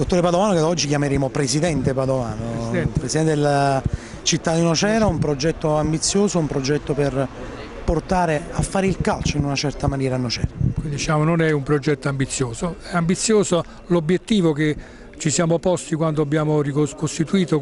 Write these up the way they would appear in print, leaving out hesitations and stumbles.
Dottore Padovano, che oggi chiameremo Presidente Padovano, Presidente della città di Nocera, un progetto ambizioso, un progetto per portare a fare il calcio in una certa maniera a Nocera. Quindi diciamo non è un progetto ambizioso, è ambizioso l'obiettivo che ci siamo posti quando abbiamo ricostituito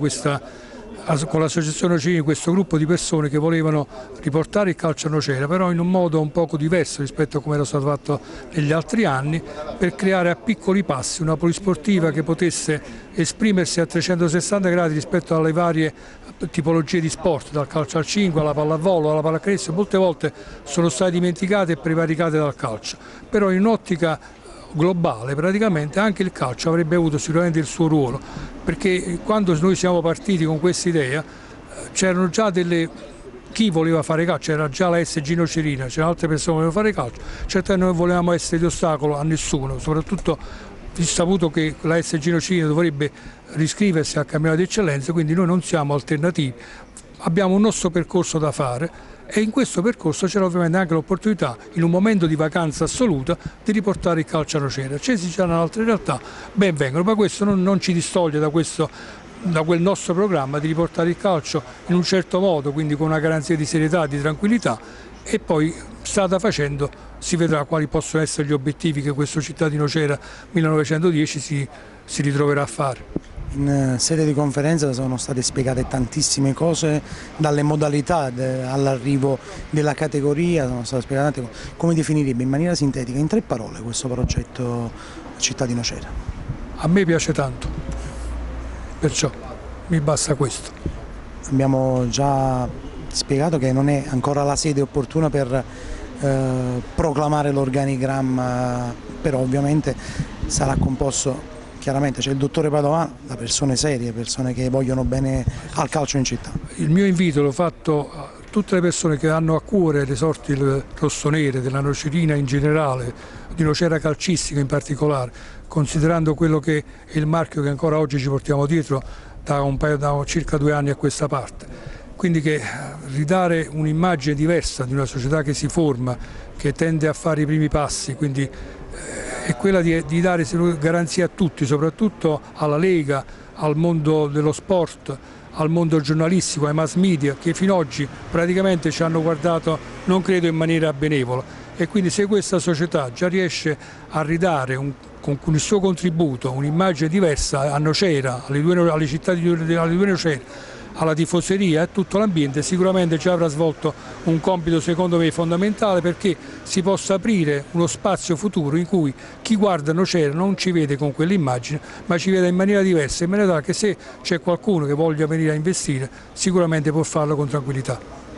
con l'associazione Nocera questo gruppo di persone che volevano riportare il calcio a Nocera, però in un modo un poco diverso rispetto a come era stato fatto negli altri anni, per creare a piccoli passi una polisportiva che potesse esprimersi a 360 gradi rispetto alle varie tipologie di sport, dal calcio al 5 alla pallavolo, alla pallacanestro. Molte volte sono state dimenticate e prevaricate dal calcio, però in un'ottica globale praticamente anche il calcio avrebbe avuto sicuramente il suo ruolo, perché quando noi siamo partiti con questa idea c'erano già chi voleva fare calcio, c'era già la SG Nocerina, c'erano altre persone che volevano fare calcio, certamente non volevamo essere di ostacolo a nessuno, soprattutto saputo che la SG Nocerina dovrebbe riscriversi al campionato di eccellenza, quindi noi non siamo alternativi, abbiamo un nostro percorso da fare. E in questo percorso c'era ovviamente anche l'opportunità, in un momento di vacanza assoluta, di riportare il calcio a Nocera. Se ci saranno altre realtà, ben vengano, ma questo non ci distoglie da quel nostro programma di riportare il calcio in un certo modo, quindi con una garanzia di serietà, di tranquillità, e poi strada facendo si vedrà quali possono essere gli obiettivi che questo città di Nocera 1910 si ritroverà a fare. In sede di conferenza sono state spiegate tantissime cose, dalle modalità all'arrivo della categoria, sono state spiegate tante cose. Come definirebbe in maniera sintetica, in 3 parole, questo progetto città di Nocera? A me piace tanto, perciò mi basta questo. Abbiamo già spiegato che non è ancora la sede opportuna per proclamare l'organigramma, però ovviamente sarà composto. Chiaramente c'è il dottore Padovano, da persone serie, persone che vogliono bene al calcio in città. Il mio invito l'ho fatto a tutte le persone che hanno a cuore le sorti rossonere, della Nocerina in generale, di Nocera calcistica in particolare, considerando quello che è il marchio che ancora oggi ci portiamo dietro da circa 2 anni a questa parte. Quindi che ridare un'immagine diversa di una società che si forma, che tende a fare i primi passi, quindi è quella di dare garanzia a tutti, soprattutto alla Lega, al mondo dello sport, al mondo giornalistico, ai mass media, che fino ad oggi praticamente ci hanno guardato, non credo in maniera benevola. E quindi se questa società già riesce a ridare con il suo contributo un'immagine diversa a Nocera, alle città alle 2 Nocere, alla tifoseria e tutto l'ambiente, sicuramente già avrà svolto un compito secondo me fondamentale, perché si possa aprire uno spazio futuro in cui chi guarda Nocera non ci vede con quell'immagine, ma ci vede in maniera diversa, in maniera tale che se c'è qualcuno che voglia venire a investire sicuramente può farlo con tranquillità.